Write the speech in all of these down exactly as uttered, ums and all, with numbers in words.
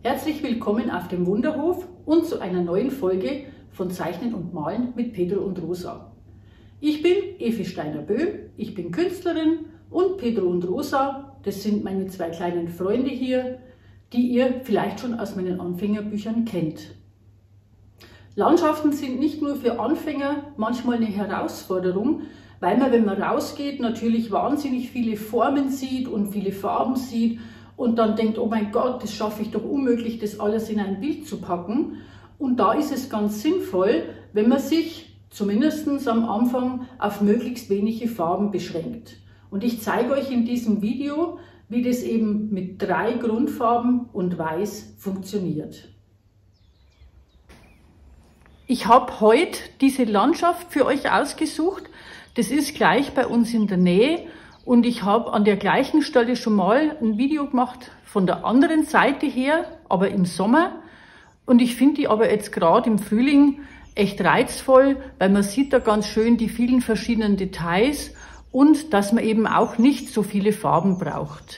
Herzlich willkommen auf dem Wunderhof und zu einer neuen Folge von Zeichnen und Malen mit Pedro und Rosa. Ich bin Evi Steiner-Böhm, ich bin Künstlerin und Pedro und Rosa, das sind meine zwei kleinen Freunde hier, die ihr vielleicht schon aus meinen Anfängerbüchern kennt. Landschaften sind nicht nur für Anfänger manchmal eine Herausforderung, weil man, wenn man rausgeht, natürlich wahnsinnig viele Formen sieht und viele Farben sieht und dann denkt, oh mein Gott, das schaffe ich doch unmöglich, das alles in ein Bild zu packen. Und da ist es ganz sinnvoll, wenn man sich zumindest am Anfang auf möglichst wenige Farben beschränkt. Und ich zeige euch in diesem Video, wie das eben mit drei Grundfarben und Weiß funktioniert. Ich habe heute diese Landschaft für euch ausgesucht. Das ist gleich bei uns in der Nähe. Und ich habe an der gleichen Stelle schon mal ein Video gemacht von der anderen Seite her, aber im Sommer. Und ich finde die aber jetzt gerade im Frühling echt reizvoll, weil man sieht da ganz schön die vielen verschiedenen Details und dass man eben auch nicht so viele Farben braucht.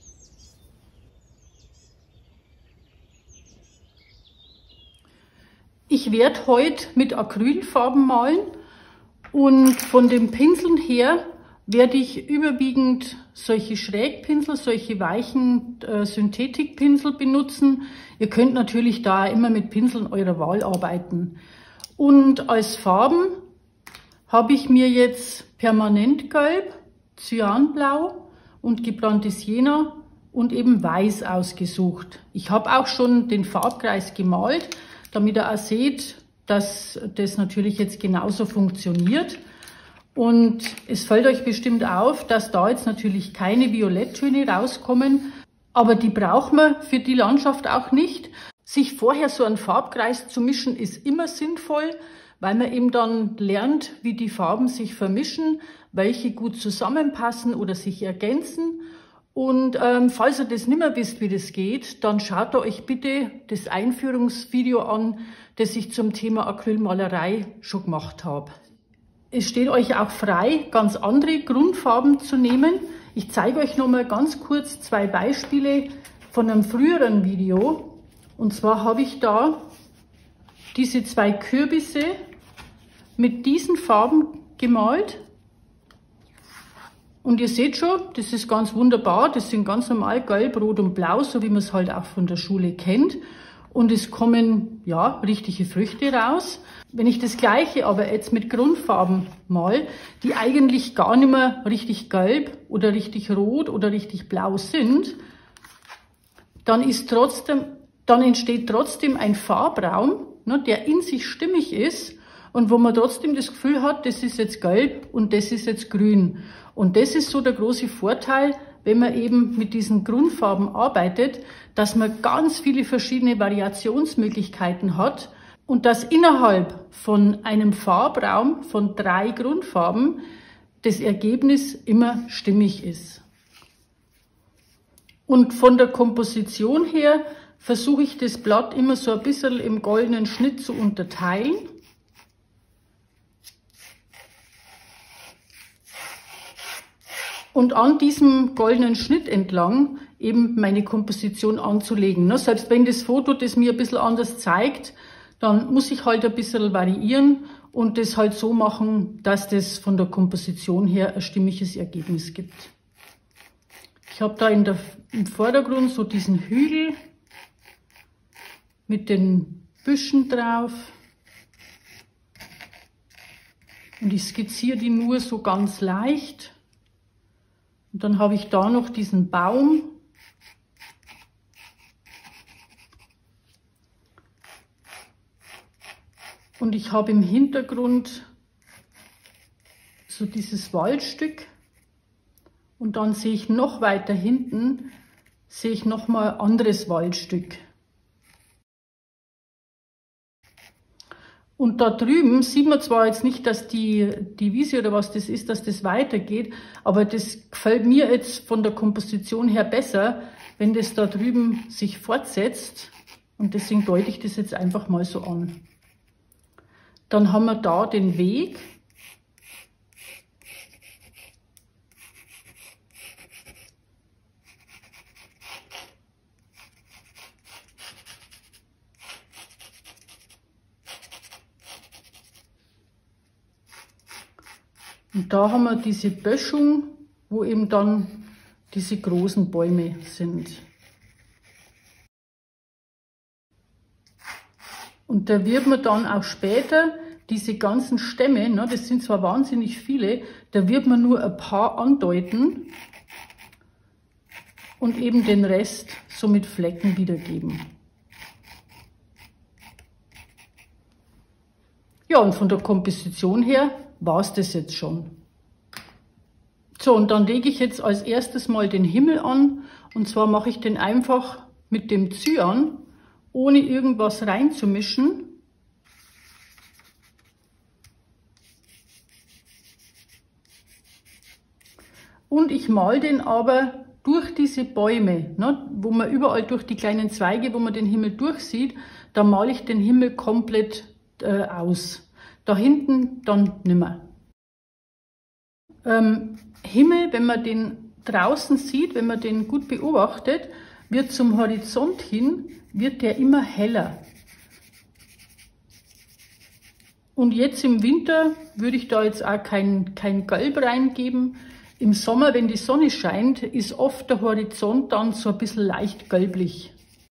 Ich werde heute mit Acrylfarben malen und von den Pinseln her werde ich überwiegend solche Schrägpinsel, solche weichen äh, Synthetikpinsel benutzen. Ihr könnt natürlich da immer mit Pinseln eurer Wahl arbeiten. Und als Farben habe ich mir jetzt Permanentgelb, Cyanblau und gebranntes Jena und eben Weiß ausgesucht. Ich habe auch schon den Farbkreis gemalt, damit ihr auch seht, dass das natürlich jetzt genauso funktioniert. Und es fällt euch bestimmt auf, dass da jetzt natürlich keine Violetttöne rauskommen, aber die braucht man für die Landschaft auch nicht. Sich vorher so einen Farbkreis zu mischen ist immer sinnvoll, weil man eben dann lernt, wie die Farben sich vermischen, welche gut zusammenpassen oder sich ergänzen. Und ähm, falls ihr das nicht mehr wisst, wie das geht, dann schaut ihr euch bitte das Einführungsvideo an, das ich zum Thema Acrylmalerei schon gemacht habe. Es steht euch auch frei, ganz andere Grundfarben zu nehmen. Ich zeige euch noch mal ganz kurz zwei Beispiele von einem früheren Video. Und zwar habe ich da diese zwei Kürbisse mit diesen Farben gemalt. Und ihr seht schon, das ist ganz wunderbar. Das sind ganz normal gelb, rot und blau, so wie man es halt auch von der Schule kennt. Und es kommen, ja, richtige Früchte raus. Wenn ich das Gleiche aber jetzt mit Grundfarben mal, die eigentlich gar nicht mehr richtig gelb oder richtig rot oder richtig blau sind, dann ist trotzdem, dann entsteht trotzdem ein Farbraum, ne, der in sich stimmig ist und wo man trotzdem das Gefühl hat, das ist jetzt gelb und das ist jetzt grün. Und das ist so der große Vorteil, wenn man eben mit diesen Grundfarben arbeitet, dass man ganz viele verschiedene Variationsmöglichkeiten hat und dass innerhalb von einem Farbraum von drei Grundfarben das Ergebnis immer stimmig ist. Und von der Komposition her versuche ich das Blatt immer so ein bisschen im goldenen Schnitt zu unterteilen. Und an diesem goldenen Schnitt entlang eben meine Komposition anzulegen. Selbst wenn das Foto das mir ein bisschen anders zeigt, dann muss ich halt ein bisschen variieren und das halt so machen, dass das von der Komposition her ein stimmiges Ergebnis gibt. Ich habe da in der, im Vordergrund so diesen Hügel mit den Büschen drauf. Und ich skizziere die nur so ganz leicht. Und dann habe ich da noch diesen Baum. Und ich habe im Hintergrund so dieses Waldstück. Und dann sehe ich noch weiter hinten, sehe ich noch mal ein anderes Waldstück. Und da drüben sieht man zwar jetzt nicht, dass die, die Wiese oder was das ist, dass das weitergeht, aber das gefällt mir jetzt von der Komposition her besser, wenn das da drüben sich fortsetzt. Und deswegen deute ich das jetzt einfach mal so an. Dann haben wir da den Weg. Und da haben wir diese Böschung, wo eben dann diese großen Bäume sind. Und da wird man dann auch später diese ganzen Stämme, ne, das sind zwar wahnsinnig viele, da wird man nur ein paar andeuten und eben den Rest so mit Flecken wiedergeben. Ja, und von der Komposition her war es das jetzt schon. So, und dann lege ich jetzt als erstes mal den Himmel an, und zwar mache ich den einfach mit dem Cyan, ohne irgendwas reinzumischen. Und ich male den aber durch diese Bäume, ne, wo man überall durch die kleinen Zweige, wo man den Himmel durchsieht, da male ich den Himmel komplett äh, aus. Da hinten dann nimmer. Ähm, Himmel, wenn man den draußen sieht, wenn man den gut beobachtet, wird zum Horizont hin, wird der immer heller. Und jetzt im Winter würde ich da jetzt auch kein, kein Gelb reingeben. Im Sommer, wenn die Sonne scheint, ist oft der Horizont dann so ein bisschen leicht gelblich.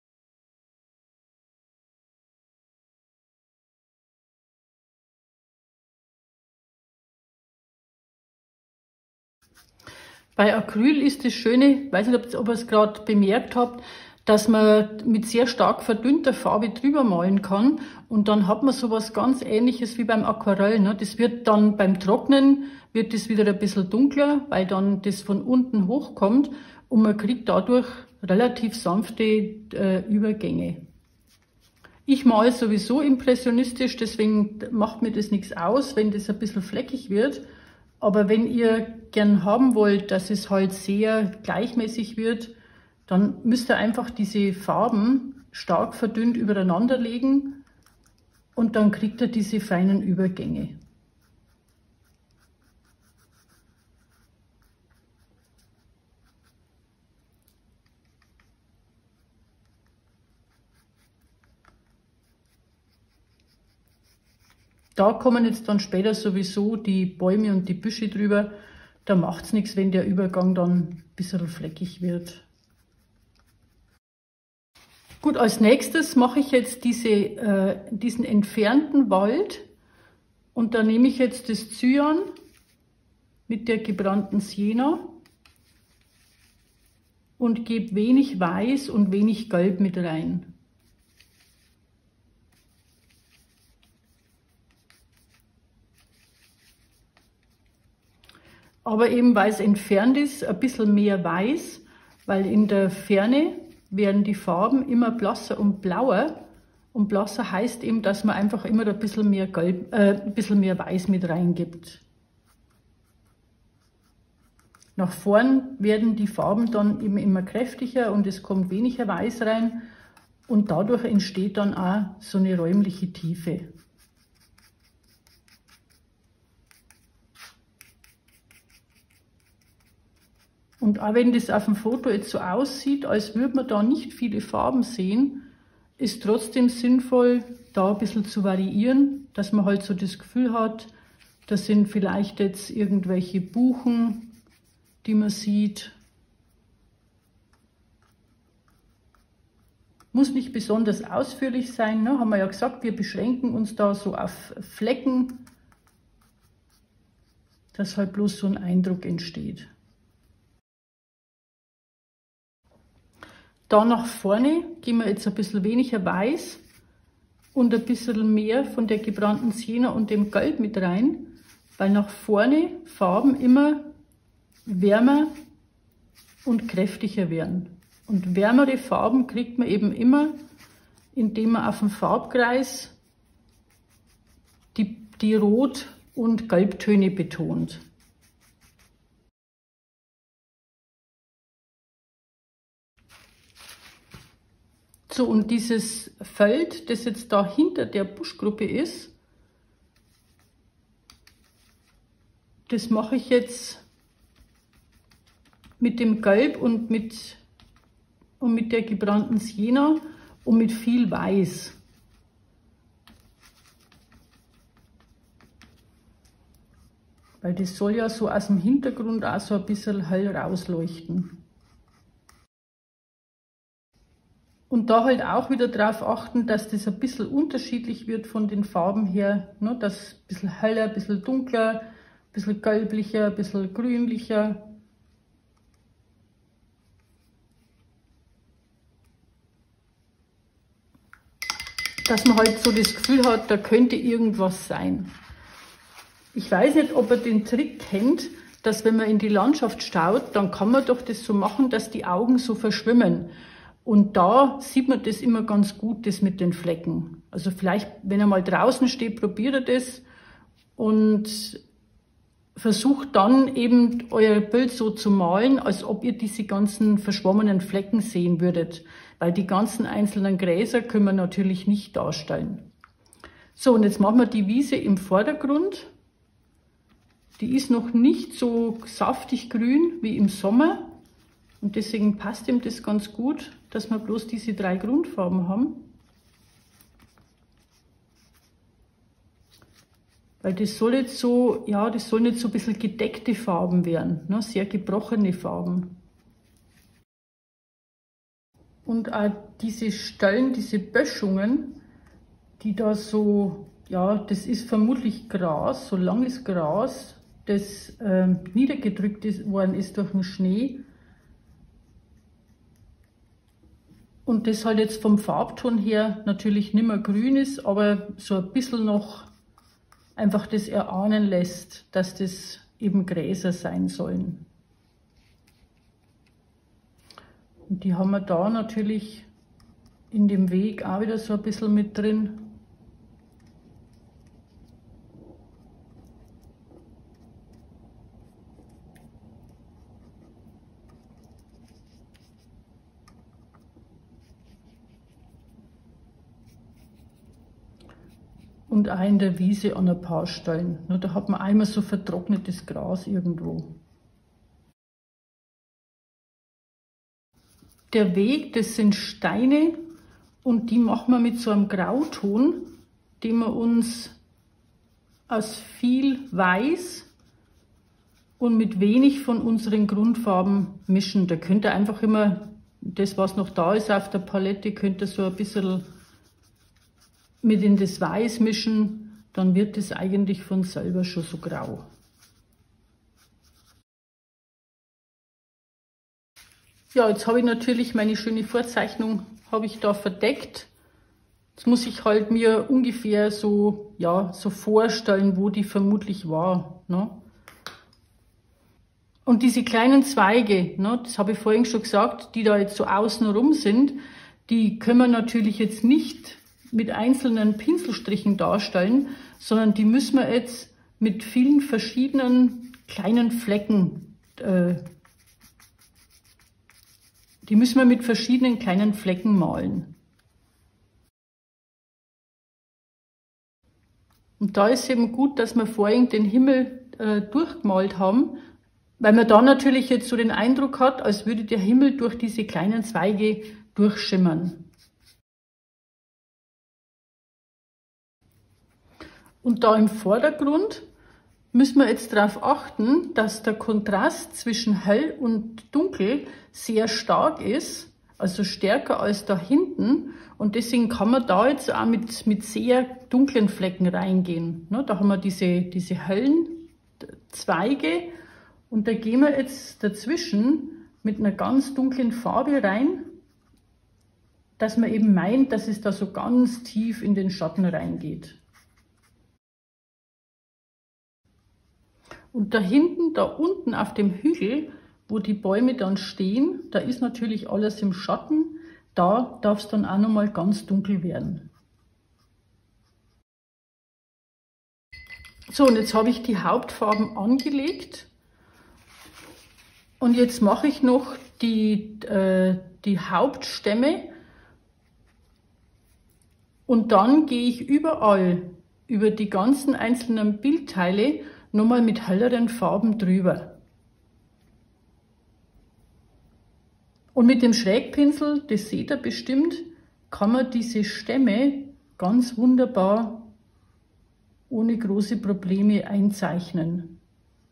Bei Acryl ist das Schöne, ich weiß nicht, ob ihr es gerade bemerkt habt, dass man mit sehr stark verdünnter Farbe drüber malen kann, und dann hat man sowas ganz Ähnliches wie beim Aquarell. Ne? Das wird dann beim Trocknen wird das wieder ein bisschen dunkler, weil dann das von unten hochkommt, und man kriegt dadurch relativ sanfte äh, Übergänge. Ich male sowieso impressionistisch, deswegen macht mir das nichts aus, wenn das ein bisschen fleckig wird. Aber wenn ihr gern haben wollt, dass es halt sehr gleichmäßig wird, dann müsst ihr einfach diese Farben stark verdünnt übereinander legen, und dann kriegt ihr diese feinen Übergänge. Da kommen jetzt dann später sowieso die Bäume und die Büsche drüber. Da macht es nichts, wenn der Übergang dann ein bisschen fleckig wird. Gut, als nächstes mache ich jetzt diese, äh, diesen entfernten Wald, und da nehme ich jetzt das Cyan mit der gebrannten Sienna und gebe wenig Weiß und wenig Gelb mit rein. Aber eben, weil es entfernt ist, ein bisschen mehr Weiß, weil in der Ferne werden die Farben immer blasser und blauer. Und blasser heißt eben, dass man einfach immer ein bisschen mehr Gelb, äh, ein bisschen mehr Weiß mit reingibt. Nach vorn werden die Farben dann eben immer kräftiger und es kommt weniger Weiß rein, und dadurch entsteht dann auch so eine räumliche Tiefe. Und auch wenn das auf dem Foto jetzt so aussieht, als würde man da nicht viele Farben sehen, ist trotzdem sinnvoll, da ein bisschen zu variieren, dass man halt so das Gefühl hat, das sind vielleicht jetzt irgendwelche Buchen, die man sieht. Muss nicht besonders ausführlich sein, ne? Haben wir ja gesagt, wir beschränken uns da so auf Flecken, dass halt bloß so ein Eindruck entsteht. Da nach vorne geben wir jetzt ein bisschen weniger Weiß und ein bisschen mehr von der gebrannten Sienna und dem Gelb mit rein, weil nach vorne Farben immer wärmer und kräftiger werden. Und wärmere Farben kriegt man eben immer, indem man auf dem Farbkreis die, die Rot- und Gelbtöne betont. So, und dieses Feld, das jetzt da hinter der Buschgruppe ist, das mache ich jetzt mit dem Gelb und mit, und mit der gebrannten Sienna und mit viel Weiß. Weil das soll ja so aus dem Hintergrund auch so ein bisschen hell rausleuchten. Und da halt auch wieder darauf achten, dass das ein bisschen unterschiedlich wird von den Farben her, ne? Dass ein bisschen heller, ein bisschen dunkler, ein bisschen gelblicher, ein bisschen grünlicher. Dass man halt so das Gefühl hat, da könnte irgendwas sein. Ich weiß nicht, ob ihr den Trick kennt, dass wenn man in die Landschaft schaut, dann kann man doch das so machen, dass die Augen so verschwimmen. Und da sieht man das immer ganz gut, das mit den Flecken. Also vielleicht, wenn ihr mal draußen steht, probiert ihr das und versucht dann eben euer Bild so zu malen, als ob ihr diese ganzen verschwommenen Flecken sehen würdet. Weil die ganzen einzelnen Gräser können wir natürlich nicht darstellen. So, und jetzt machen wir die Wiese im Vordergrund. Die ist noch nicht so saftig grün wie im Sommer. Und deswegen passt ihm das ganz gut, dass wir bloß diese drei Grundfarben haben. Weil das soll jetzt so, ja, das sollen jetzt so ein bisschen gedeckte Farben werden, ne? Sehr gebrochene Farben. Und auch diese Stellen, diese Böschungen, die da so, ja, das ist vermutlich Gras, so langes Gras, das äh, niedergedrückt ist, worden ist durch den Schnee. Und das halt jetzt vom Farbton her natürlich nicht mehr grün ist, aber so ein bisschen noch einfach das erahnen lässt, dass das eben Gräser sein sollen. Und die haben wir da natürlich in dem Weg auch wieder so ein bisschen mit drin. Und auch in der Wiese an ein paar Stellen. Da hat man einmal so vertrocknetes Gras irgendwo. Der Weg, das sind Steine und die machen wir mit so einem Grauton, den wir uns aus viel Weiß und mit wenig von unseren Grundfarben mischen. Da könnt ihr einfach immer das, was noch da ist auf der Palette, könnt ihr so ein bisschen mit in das Weiß mischen, dann wird es eigentlich von selber schon so grau. Ja, jetzt habe ich natürlich meine schöne Vorzeichnung habe ich da verdeckt. Jetzt muss ich halt mir ungefähr so, ja, so vorstellen, wo die vermutlich war, ne? Und diese kleinen Zweige, ne, das habe ich vorhin schon gesagt, die da jetzt so außen rum sind, die können wir natürlich jetzt nicht mit einzelnen Pinselstrichen darstellen, sondern die müssen wir jetzt mit vielen verschiedenen kleinen Flecken, äh, die müssen wir mit verschiedenen kleinen Flecken malen. Und da ist eben gut, dass wir vorhin den Himmel äh, durchgemalt haben, weil man da natürlich jetzt so den Eindruck hat, als würde der Himmel durch diese kleinen Zweige durchschimmern. Und da im Vordergrund müssen wir jetzt darauf achten, dass der Kontrast zwischen hell und dunkel sehr stark ist, also stärker als da hinten. Und deswegen kann man da jetzt auch mit, mit sehr dunklen Flecken reingehen. Da haben wir diese, diese hellen Zweige und da gehen wir jetzt dazwischen mit einer ganz dunklen Farbe rein, dass man eben meint, dass es da so ganz tief in den Schatten reingeht. Und da hinten, da unten auf dem Hügel, wo die Bäume dann stehen, da ist natürlich alles im Schatten. Da darf es dann auch nochmal ganz dunkel werden. So, und jetzt habe ich die Hauptfarben angelegt. Und jetzt mache ich noch die, äh, die Hauptstämme. Und dann gehe ich überall, über die ganzen einzelnen Bildteile, nochmal mit helleren Farben drüber. Und mit dem Schrägpinsel, das seht ihr bestimmt, kann man diese Stämme ganz wunderbar ohne große Probleme einzeichnen.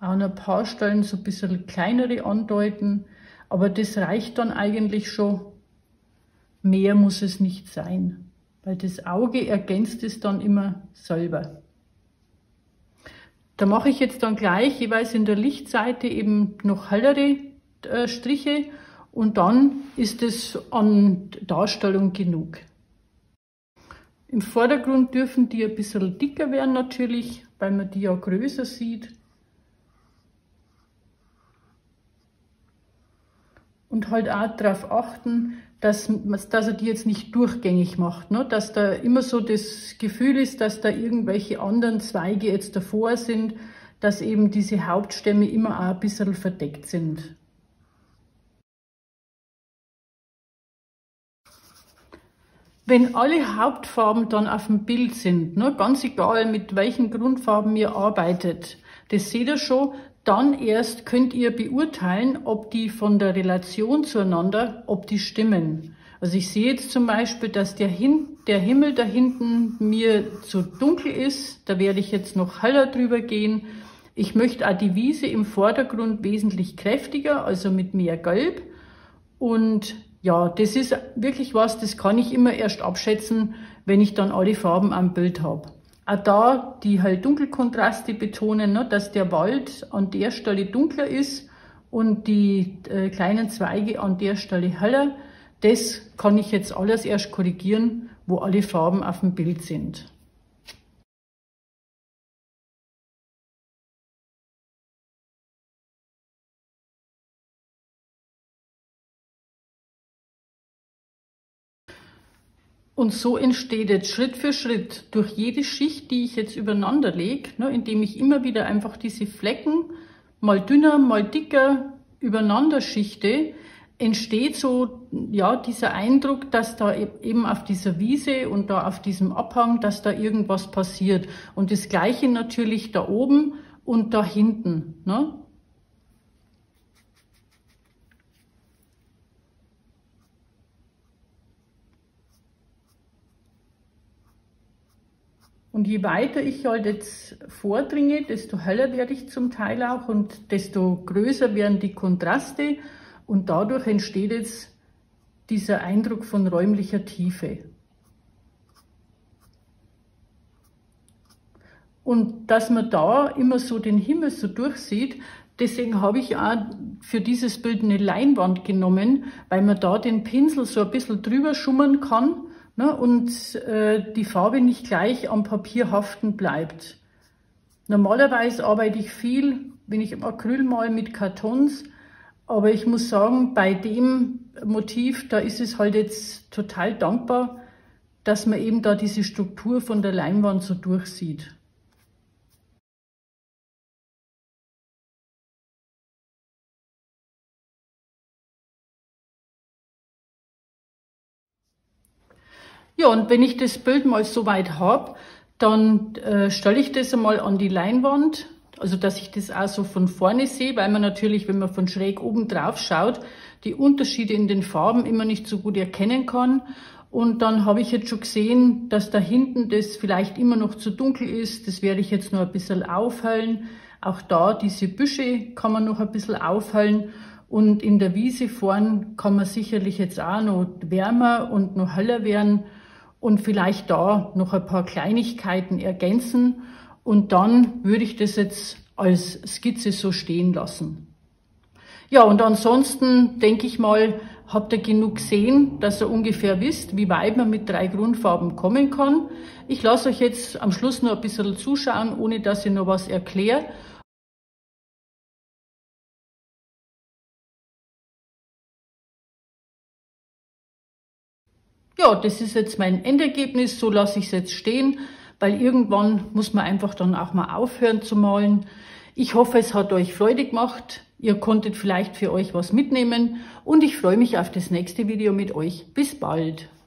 an ein paar Stellen so ein bisschen kleinere andeuten, aber das reicht dann eigentlich schon. Mehr muss es nicht sein, weil das Auge ergänzt es dann immer selber. Da mache ich jetzt dann gleich jeweils in der Lichtseite eben noch hellere äh, Striche und dann ist es an Darstellung genug. Im Vordergrund dürfen die ein bisschen dicker werden natürlich, weil man die ja größer sieht. Und halt auch darauf achten, dass, dass er die jetzt nicht durchgängig macht, ne? Dass da immer so das Gefühl ist, dass da irgendwelche anderen Zweige jetzt davor sind, dass eben diese Hauptstämme immer auch ein bisschen verdeckt sind. Wenn alle Hauptfarben dann auf dem Bild sind, ne, ganz egal mit welchen Grundfarben ihr arbeitet, das seht ihr schon, dann erst könnt ihr beurteilen, ob die von der Relation zueinander, ob die stimmen. Also ich sehe jetzt zum Beispiel, dass der, Hin der Himmel da hinten mir zu dunkel ist, da werde ich jetzt noch heller drüber gehen. Ich möchte auch die Wiese im Vordergrund wesentlich kräftiger, also mit mehr Gelb. Und ja, das ist wirklich was, das kann ich immer erst abschätzen, wenn ich dann alle Farben am Bild habe. Auch da die halt Dunkelkontraste betonen, ne, dass der Wald an der Stelle dunkler ist und die äh, kleinen Zweige an der Stelle heller. Das kann ich jetzt alles erst korrigieren, wo alle Farben auf dem Bild sind. Und so entsteht jetzt Schritt für Schritt durch jede Schicht, die ich jetzt übereinander lege, ne, indem ich immer wieder einfach diese Flecken mal dünner, mal dicker übereinander schichte, entsteht so ja dieser Eindruck, dass da eben auf dieser Wiese und da auf diesem Abhang, dass da irgendwas passiert. Und das Gleiche natürlich da oben und da hinten. Ne? Und je weiter ich halt jetzt vordringe, desto heller werde ich zum Teil auch und desto größer werden die Kontraste und dadurch entsteht jetzt dieser Eindruck von räumlicher Tiefe. Und dass man da immer so den Himmel so durchsieht, deswegen habe ich auch für dieses Bild eine Leinwand genommen, weil man da den Pinsel so ein bisschen drüber schummern kann, ne, und äh, die Farbe nicht gleich am Papier haften bleibt. Normalerweise arbeite ich viel, wenn ich im Acryl male, mit Kartons, aber ich muss sagen, bei dem Motiv, da ist es halt jetzt total dankbar, dass man eben da diese Struktur von der Leinwand so durchsieht. Ja, und wenn ich das Bild mal so weit habe, dann äh, stelle ich das einmal an die Leinwand, also dass ich das auch so von vorne sehe, weil man natürlich, wenn man von schräg oben drauf schaut, die Unterschiede in den Farben immer nicht so gut erkennen kann. Und dann habe ich jetzt schon gesehen, dass da hinten das vielleicht immer noch zu dunkel ist. Das werde ich jetzt noch ein bisschen aufhellen. Auch da, diese Büsche kann man noch ein bisschen aufhellen. Und in der Wiese vorn kann man sicherlich jetzt auch noch wärmer und noch heller werden. Und vielleicht da noch ein paar Kleinigkeiten ergänzen und dann würde ich das jetzt als Skizze so stehen lassen. Ja, und ansonsten denke ich mal, habt ihr genug gesehen, dass ihr ungefähr wisst, wie weit man mit drei Grundfarben kommen kann. Ich lasse euch jetzt am Schluss noch ein bisschen zuschauen, ohne dass ich noch was erkläre. Ja, das ist jetzt mein Endergebnis, so lasse ich es jetzt stehen, weil irgendwann muss man einfach dann auch mal aufhören zu malen. Ich hoffe, es hat euch Freude gemacht, ihr konntet vielleicht für euch was mitnehmen und ich freue mich auf das nächste Video mit euch. Bis bald!